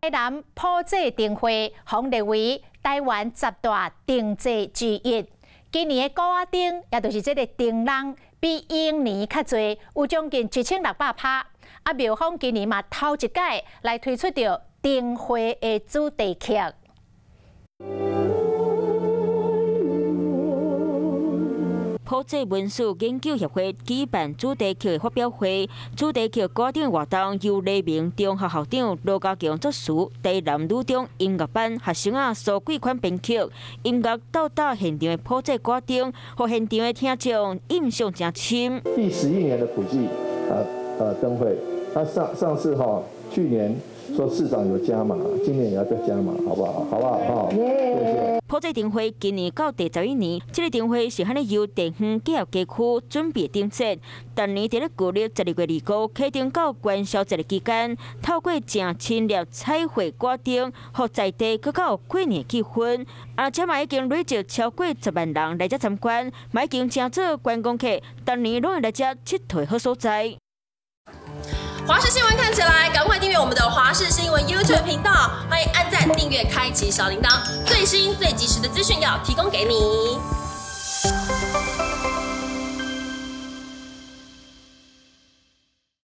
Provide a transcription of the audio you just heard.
迄南普济灯会被列为台湾10大灯节之一。今年的高仔灯，也就是这个灯笼，比往年较侪，有将近1600拍。啊，庙方今年嘛头一届来推出着灯会的主题曲。 普济文史研究协会举办主题曲的发表会，主题曲歌唱活动由黎明中学校长罗家强作词，台南女中音乐班学生啊苏桂款编曲，音乐到达现场的普济歌唱，和现场的听众印象真深。 第11年的普济灯会，他上次去年说市长有加码，今年也要再加码，好不好？好不好？谢谢。 普济灯会今年到第11年，这个灯会是罕由地方企业街区准备点set，当年伫咧旧历12月25启动到元宵节的期间，透过正亲热彩绘歌灯，和在地搁较有过年气氛，而且嘛已经累积超过10万人来遮参观，嘛已经成做观光客，当年拢会来遮佚佗好所在。 华视新闻看起来，赶快订阅我们的华视新闻 YouTube 频道，欢迎按赞、订阅、开启小铃铛，最新最及时的资讯要提供给你。